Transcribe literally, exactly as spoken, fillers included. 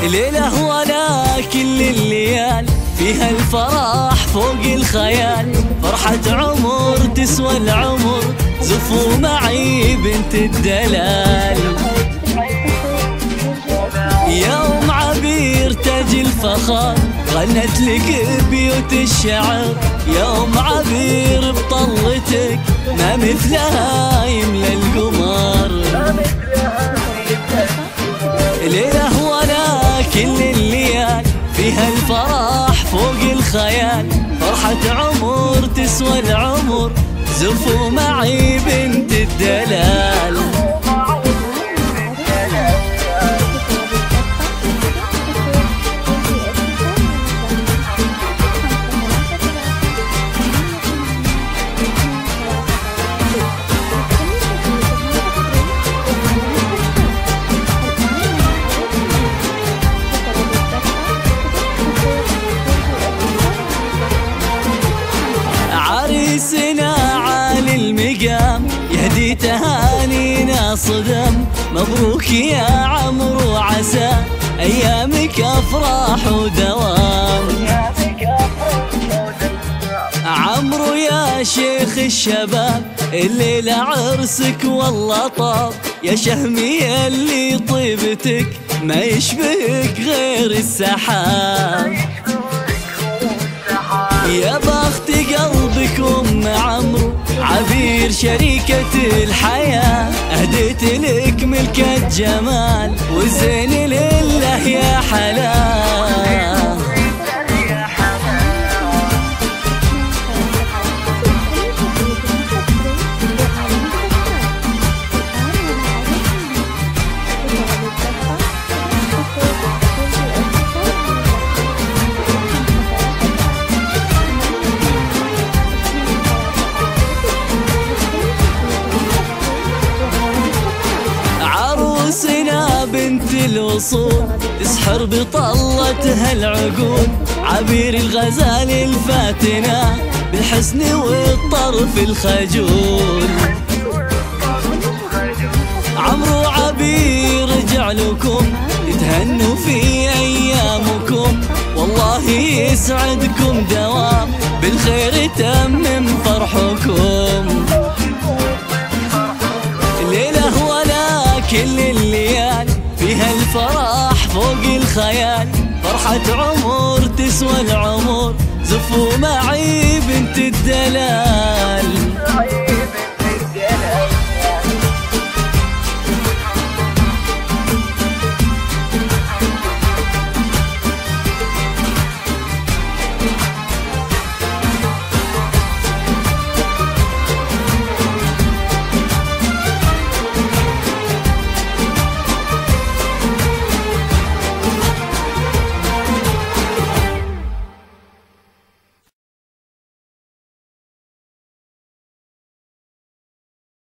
ليلة ولا كل الليال فيها الفرح فوق الخيال، فرحة عمر تسوى العمر، زفوا معي بنت الدلال. يوم عبير تاج الفخر غنت لك بيوت الشعر، يوم عبير بطلتك ما مثلها يملى القمر. ليلة ولا كل الليال فيها الفرح فوق الخيال، فرحة عمر تسوى العمر، زفوا معي بنت الدلال. عريسنا عالي المقام يهدي تهانينا صدم، مبروك يا عمرو عسى أيامك أفراح ودوام. عمرو يا شيخ الشباب الليلة عرسك والله طاب، يا شهمي اللي طيبتك ما يشبهك غير السحاب. يا بخت قلبك أم عمرو عبير شريكة الحياة، أهديت لك ملك الجمال والزين لله يا حلال. عروسنا بنت الوصول تسحر بطلتها العقول، عبير الغزال الفاتنة بالحسن والطرف الخجول. عمرو عبير رجع لكم تهنوا في أيامكم، والله يسعدكم دوام بالخير تمم فرحكم. ليلة ولا كل الليال فيها الفرح فوق الخيال، فرحة عمر تسوى العمر، زفوا معي بنت الدلال.